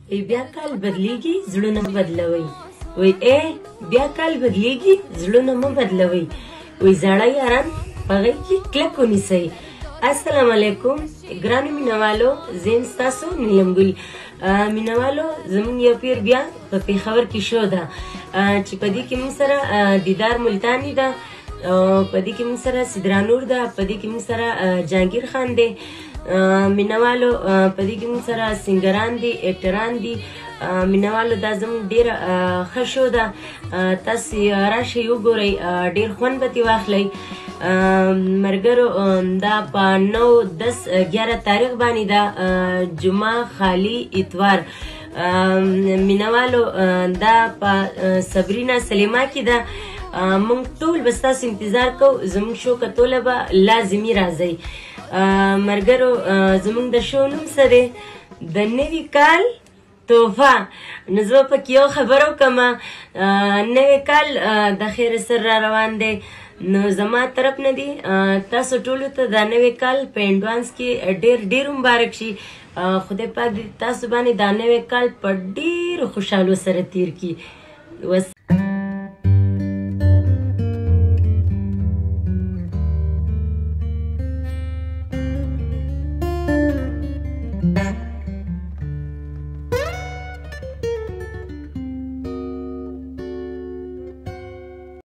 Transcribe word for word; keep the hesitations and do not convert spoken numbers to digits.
وی بیا کال بدلیږي زړونه مه بدلوئ. وی ای بیا کال بدلیږي زړونه مه بدلوئ. وی زاړه یاران په غېږ کې کلک ونیسئ. السلام علیکم ګرانو مینوالو، زه یم ستاسو نیلم ګل. مینوالو زموږ یو پیر بیا په پېښور کې شو ده چې په دې کې موږ سره دیدار ملتاني ده، په دې کې موږ سره سدرانور ده، په دې کې موږ سره جهانګیر خان دی. مینوالو په دې کې موږ سره سینګران دي، اکټران دي. مینوالو دا زموږ ډېره ښه شو ده، تاسې راشئ وګورئ، ډېر خوند به ترې واخلئ. ملګرو دا په نو دس ګیاره تاریخ باندې ده، جمعه خالي اتوار. مینوالو دا په صبرینا سلیما کې ده. موږ ټول به ستاسو انتظار کوو، زموږ شو کتوله به لازمي راځئ. ملګرو زموږ د شو نوم څه دی؟ د نوي کال توفه. نو زه به پکې یو خبره وکړم، نوی کال د خیر سر را روان دی. نو زما طرف نه دی تاسو ټولو ته دا نوی کال په اډوانس کې ډېر ډېر مبارک شي. خدای پاک دې تاسو باندې دا نوی کال په ډېرو خوشحالو سره تیر کړي.